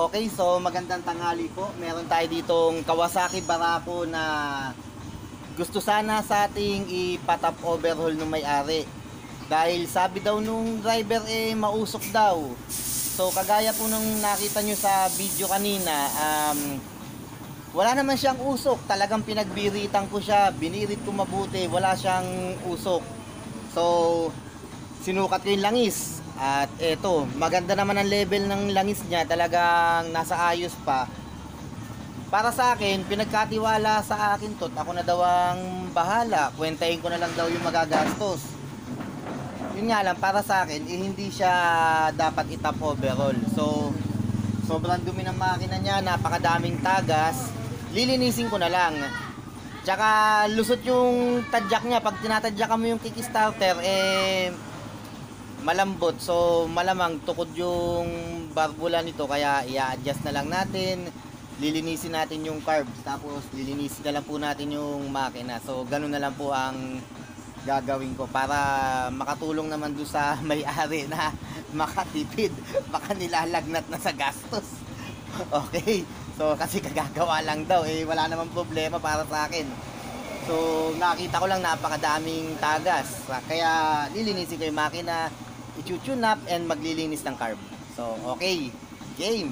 Okay, so magandang tanghali po. Meron tayo ditong Kawasaki Barako na gusto sana sa ating ipatap overhaul ng may-ari. Dahil sabi daw nung driver mausok daw. So kagaya po nung nakita nyo sa video kanina, wala naman siyang usok. Talagang pinagbiritan ko siya, binirit ko mabuti, wala siyang usok. So sinukat ko yung langis. At eto, maganda naman ang level ng langis niya, talagang nasa ayos pa. Para sa akin, pinagkatiwala sa akin to, ako na daw ang bahala, kwentahin ko na lang daw yung magagastos. Yun nga lang, para sa akin, hindi siya dapat itap overall. So, sobrang dumi ng makina niya, napakadaming tagas, lilinisin ko na lang. Tsaka lusot yung tadyak niya, pag tinatadyakan mo yung kickstarter, malambot, so malamang tukod yung barbula nito, kaya i-adjust na lang natin, lilinisin natin yung carbs, tapos lilinisin na lang po natin yung makina. So ganun na lang po ang gagawin ko para makatulong naman doon sa may-ari na makatipid, baka nilalagnat na sa gastos. Okay, so kasi kagagawa lang daw, wala namang problema para sa akin. So nakita ko lang napakadaming tagas, kaya lilinisin ko yung makina, i-tune up and maglilinis ng carb. So okay, game.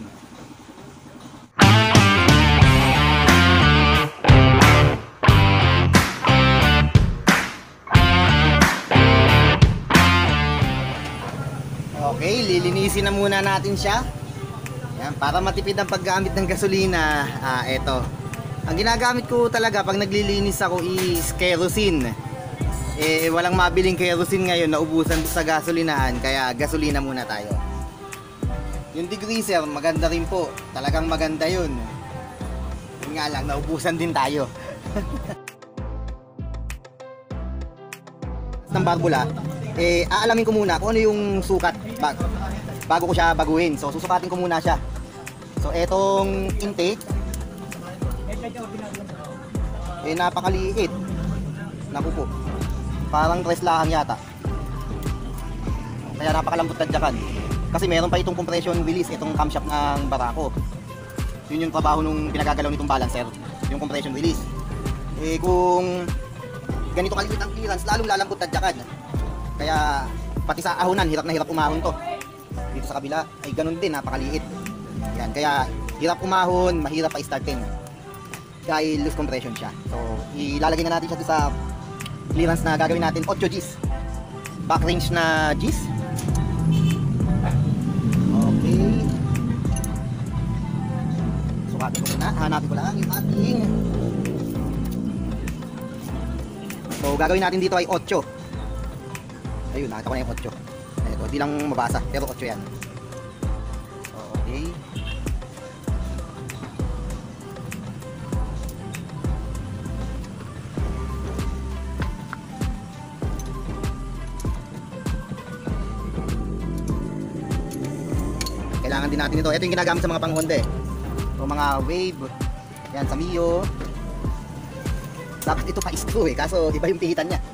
Okay, lilinisin na muna natin siya. Yan, para matipid ang paggamit ng gasolina. Eto. Ang ginagamit ko talaga pag naglilinis ako is kerosene. Walang mabiling kerosene ngayon, naubusan sa gasolinahan, kaya gasolina muna tayo. Yung degreaser, maganda rin po. Talagang maganda yun. Yun nga lang, naubusan din tayo. Ng barbula, aalamin ko muna kung ano yung sukat bago ko siya baguhin. So susukatin ko muna siya. So etong intake, napakaliit. Naku po, parang treslahan yata, kaya napakalambot tadyakan. Kasi meron pa itong compression release, itong camshaft ng Barako. Yun yung trabaho nung pinagagalaw nitong balancer, yung compression release. Kung ganito kaliit ang clearance, lalong lalambot tadyakan. Kaya pati sa ahonan, hirap na hirap umahon to. Dito sa kabila ay ganun din, napakaliit. Yan, kaya hirap umahon, mahirap pa i-startin dahil loose compression siya. So ilalagay na natin siya sa clearance na gagawin natin, 8 Gs, back range na Gs. Okay, sukatin ko muna, hanapin ko lang yung ating, so gagawin natin dito ay 8. Ayun, nakita ko na yung 8. Ito, di lang mabasa, pero 8 yan. Okay, kailangan din natin ito. Ito yung ginagamit sa mga pang Honda o mga Wave, yan, sa Mio. Dapat ito pa screw kaso iba yung pihitan niya.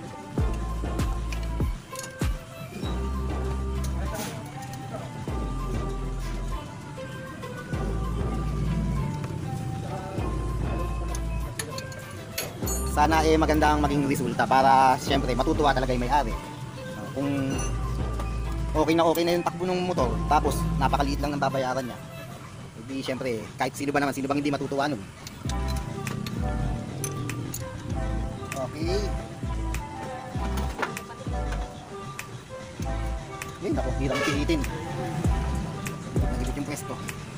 Sana maganda ang maging resulta para siyempre matutuwa talaga yung may-ari. Kung okay na yung takbo ng motor, tapos napakaliit lang ng babayaran niya, hindi siyempre kahit sino ba naman, sino bang hindi matutuwa nun. Okay, yun ako, hirap pihitin, nagigit yung pwesto.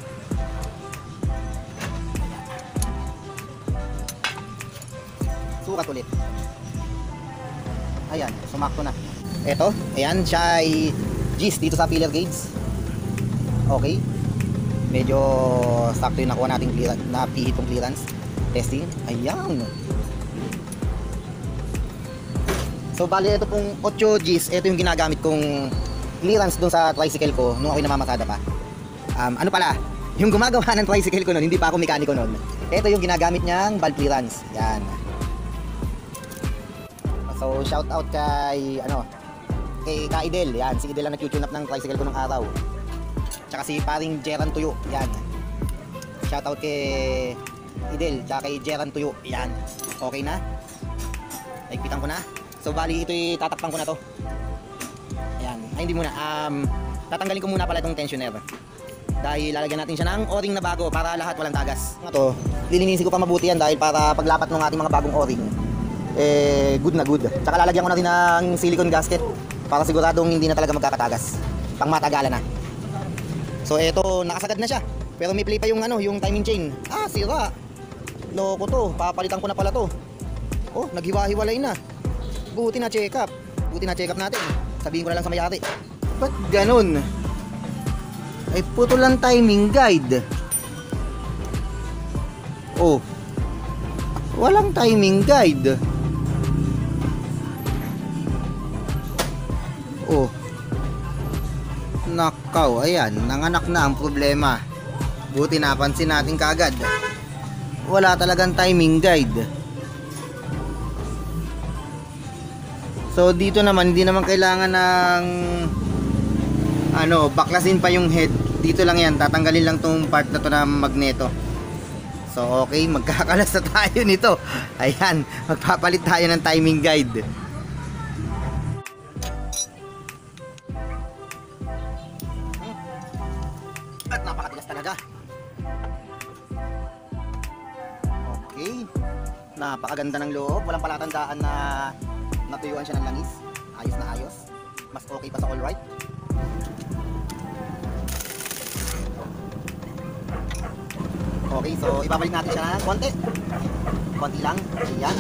Sukat ulit. Ayan, sumakto na. Eto, ayan, siya ay G's dito sa pillar gauge. Okay, medyo sakto yung nakuha natin clearance, napihitong clearance testing. Ayan. So bali ito pong 8 G's, ito yung ginagamit kong clearance dun sa tricycle ko nung ako'y namamasada pa. Ano pala, yung gumagawa ng tricycle ko nun, hindi pa ako mekaniko nun. Ito yung ginagamit niyang valve clearance. Yan. So shout out kay kay Kaidel, yan, si Idel ang nag-tune up ng tricycle ko nung araw. Tsaka si paring Jeran Tuyo, yan. Shoutout kay Idel, tsaka kay Jeran Tuyo. Yan. Okay na. Naigpitan ko na. So bali ito'y tatakpan ko na to. Ayan. Ay hindi muna. Tatanggalin ko muna pala itong tensioner. Dahil lalagyan natin siya ng o-ring na bago para lahat walang tagas. Ito, lilinisin ko pa mabuti yan dahil para paglapat ng ating mga bagong o-ring, good na good. Tsaka lalagyan ko na rin ng silicone gasket para siguradong hindi na talaga magkakatagas. Pang matagalan na. So eto, nakasagad na siya. Pero may play pa yung yung timing chain. Sira. Loko to. Papalitan ko na pala to. Oh, naghiwa-hiwalay na. Buti na check up. Buti na check up natin. Sabihin ko na lang sa may-ari. Ba't ganun? Ay putol ang timing guide. Oh. Walang timing guide. Oh. Nakaw, ayan, nanganak na ang problema. Buti napansin natin kaagad. Wala talagang timing guide. So dito naman, hindi naman kailangan ng baklasin pa yung head. Dito lang yan, tatanggalin lang tong part na to na magneto. So okay, magkakalas na tayo nito. Ayan, magpapalit tayo ng timing guide. At napakatigas talaga. Okay, napakaganda ng loob. Walang palatandaan na natuyuan siya ng langis. Ayos na ayos. Mas okay pa sa all right. Okay, so ibabalik natin siya ng konti. Konti lang. Ayan.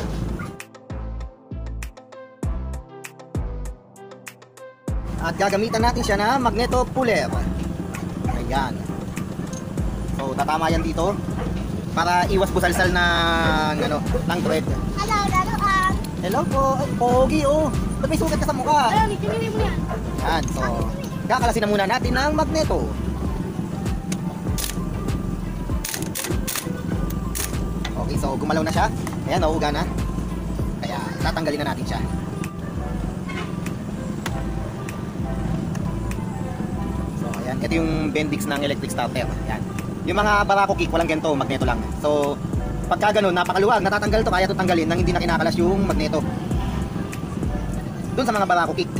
At gagamitan natin siya na magneto puller. Ayan. So tatama yan dito para iwas busalsal ng thread. Hello po. Ay, pogi oh. Ba't may sugat ka sa mukha? Ayan, so kakalasin na muna natin ng magneto. Okay, so gumalaw na siya. Ayan, nauuga na. Kaya tatanggalin na natin siya. So ayan, ito yung Bendix ng electric starter. Ayan. Yung mga Barako kick, walang ganito, magneto lang. So pagka ganun, napakaluwag, natatanggal to, kaya ito tanggalin nang hindi na kinakalas yung magneto. Doon sa mga Barako kick,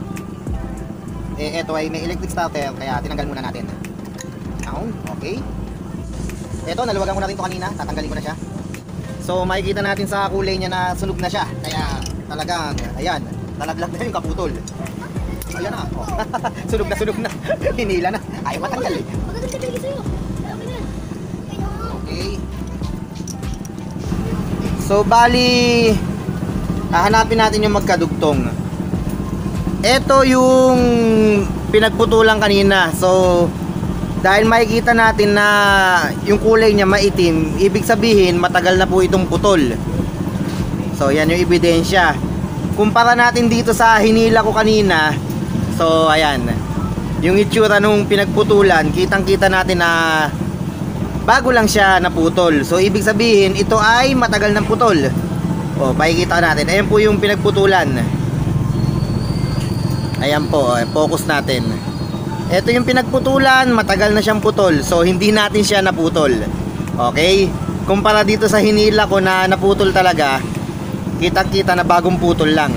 ito ay may electric starter, kaya tinanggal muna natin. Down, okay. Ito, naluwagan ko na rin to kanina, tatanggalin ko na siya. So makikita natin sa kulay niya na sunog na siya, kaya talagang, ayan, nalaglag na yung kaputol. Ayan na, oh. Sunog na, hinila na, ayaw matanggal eh. Okay. So bali, hahanapin natin yung magkadugtong. Ito yung pinagputulan kanina. So dahil makikita natin na yung kulay niya maitim, ibig sabihin matagal na po itong putol. So yan yung ebidensya. Kumpara natin dito sa hinila ko kanina. So ayan, yung itsura nung pinagputulan, kitang-kita natin na bago lang siya naputol. So ibig sabihin ito ay matagal ng putol. O, makikita natin. Ayan po yung pinagputulan. Ayan po, focus natin. Ito yung pinagputulan, matagal na siyang putol. So hindi natin siya naputol. Okay? Kumpara dito sa hinila ko na naputol talaga, kitang-kita na bagong putol lang.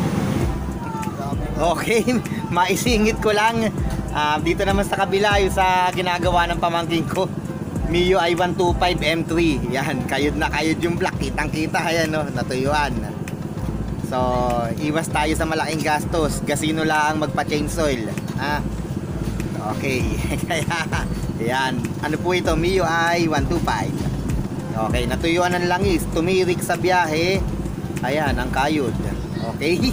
Okay, maisingit ko lang. Dito naman sa kabila yung sa ginagawa ng pamangking ko, Mio i125 M3. Yan, kayod na kayod yung black. Kitang-kita, ayan no, natuyuan. So, iwas tayo sa malaking gastos. Gasino lang magpa-change oil. Okay. Kaya, yan. Ano po ito? Mio i125. Okay, natuyuan ng langis. Tumirik sa biyahe. Ayan, ang kayod. Okay.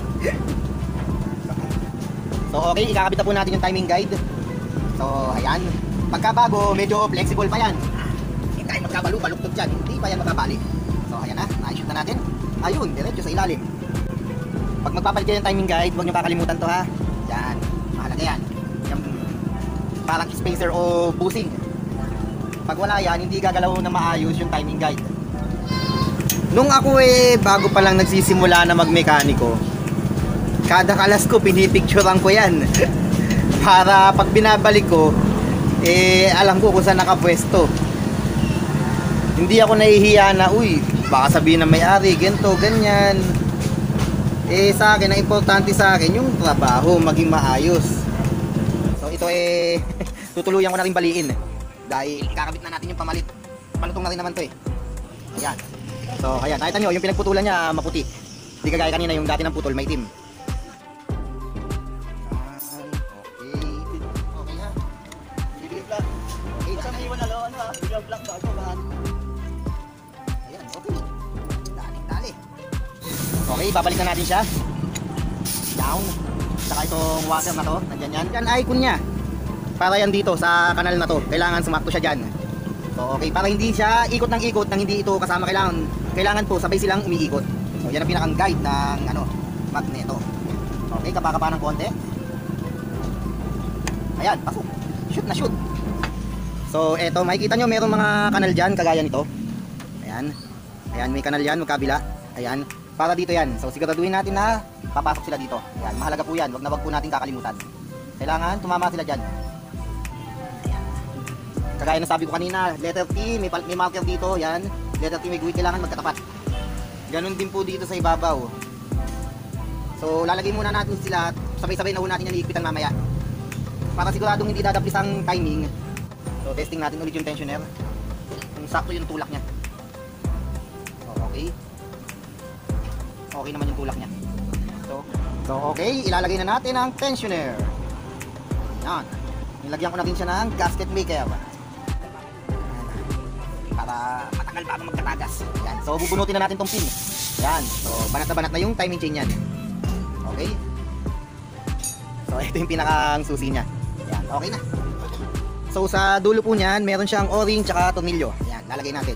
So, okay, ikakabit na po natin yung timing guide. So, ayan. Pagkabago, medyo flexible pa yan. Hindi tayo magkabalo-baluktot dyan. Hindi pa yan magkabali. So, ayan na. Na-shoot na natin. Ayun, diretso sa ilalim. Pag magpapalit kayo yung timing guide, huwag nyo kakalimutan to ha. Yan. Mahalaga yan. Yung parang spacer o bushing. Pag wala yan, hindi gagalaw na maayos yung timing guide. Nung ako bago pa lang nagsisimula na magmekaniko, kada kalas ko, pinipicturean ko yan. Para pag binabalik ko, alam ko kung saan nakapwesto. hindi ako nahihiya na, uy, baka sabihin ng may-ari, ganito, ganyan. Eh sa akin, ang importante sa akin, yung trabaho, maging maayos. So ito tutuluyan ko na rin baliin. Dahil kakabit na natin yung pamalit. Malutong na rin naman to eh. Ayan. So ayan, nakita nyo, yung pinagputulan niya maputi. Hindi kagaya kanina yung dati ng putol, may itim. Okay na. Bibigay black. Okay, saan may iwan na lang, bibigay black bago ba? Ayan, okay. Dali. Okay, babalik na natin siya. Down. Saka itong water na to, nandyan yan. Yan icon niya. Para yan dito sa kanal na to. Kailangan sumakto siya dyan. So okay, para hindi siya ikot ng ikot nang hindi ito kasama, kailangan po sabay silang umiikot. So yan ang pinakang guide ng magneto. Okay, kapakapa ng konti. Ayan, pasok. Shoot na shoot. So eto, makikita nyo merong mga kanal dyan kagaya nito. Ayan. Ayan, may kanal yan, magkabila. Ayan, para dito yan. So siguraduhin natin na papasok sila dito. Ayan, mahalaga po yan. Wag po natin kakalimutan. Kailangan tumama sila dyan. Kagaya na sabi ko kanina, letter T, may marker dito, yan. Letter T may guhit, kailangan magkatapat. Ganon din po dito sa ibabaw. So lalagay muna natin sila, sabay-sabay na ho natin yan iikpitan mamaya. Para siguradong hindi dadapis ang timing. So testing natin ulit yung tensioner. Kung sakto yung tulak niya. Okay. Okay naman yung tulak niya. So okay, ilalagay na natin ang tensioner. Yan. Nilagyan ko na rin siya ng gasket maker. Para matagal bago magkatagas. Yan. So bubunutin na natin tong pin. Yan. So banat na yung timing chain yan. Okay. So ito yung pinakang susi niya. Yan. Okay na. So sa dulo po niyan, meron siyang o-ring tsaka tornilyo. Yan. Lalagay natin.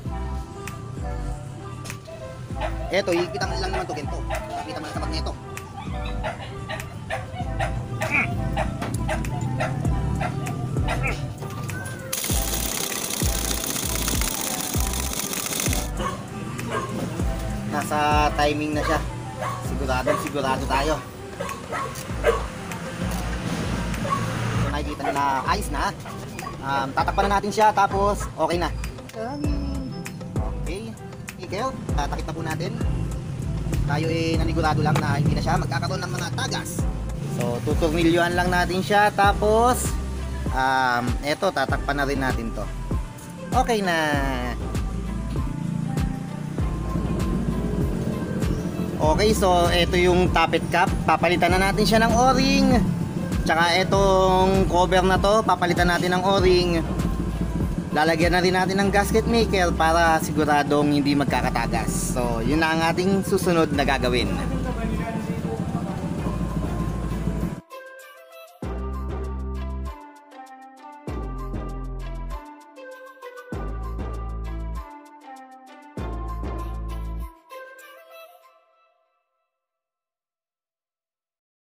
Ito, ikita mo lang naman to ganito. Ikita mo lang sa magneto. Nasa timing na siya. Sigurado tayo. So nakikita na ayos na. Tatakpan na natin siya tapos okay na. Okay. Ikaw, tatakip na po natin. Tayo nanigurado lang na hindi na siya magkakaroon ng mga tagas. So tutornilyohan lang natin siya tapos eto tatakpan na rin natin to. Okay na. Okay, so ito yung tappet cap. Papalitan na natin siya ng o-ring. Tsaka itong cover na to, papalitan natin ng o-ring. Lalagyan na rin natin ng gasket maker para siguradong hindi magkakatagas. So yun na ang ating susunod na gagawin.